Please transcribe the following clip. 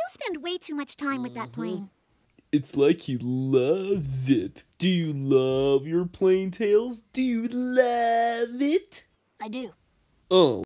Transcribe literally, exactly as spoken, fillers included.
You spend way too much time with that plane. It's like he loves it. Do you love your plane, Tails? Do you love it? I do. Oh.